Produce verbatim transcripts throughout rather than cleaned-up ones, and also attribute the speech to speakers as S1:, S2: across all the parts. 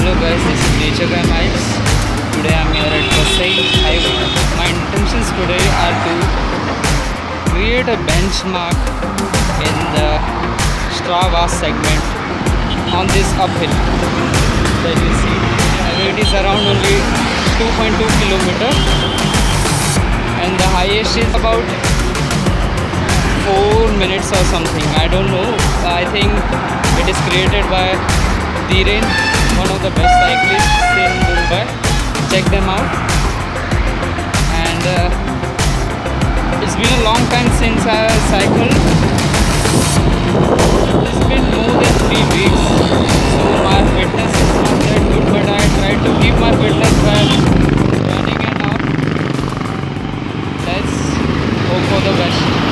S1: Hello guys, this is NatureGuy Miles. Today I'm here at Mumbai Highway. My intentions today are to create a benchmark in the strava segment on this uphill that you see. And it is around only two point two kilometers and the highest is about four minutes or something. I don't know. I think it is created by Dhiren, one of the best cyclists in Mumbai. Check them out. And uh, it's been a long time since I cycled. It's been more than three weeks, so my fitness is not that good, but I try to keep my fitness by running and all. Let's hope for the best.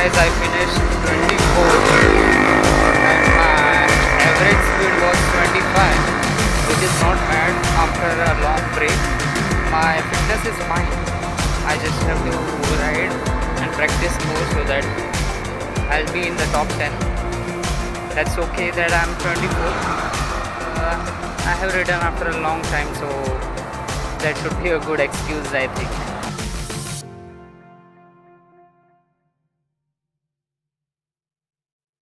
S1: guys, I finished twenty-fourth and my average speed was twenty-five, which is not bad after a long break. My fitness is fine. I just have to ride and practice more so that I'll be in the top ten. That's okay that I'm twenty-fourth. Uh, I have ridden after a long time, so that should be a good excuse, I think.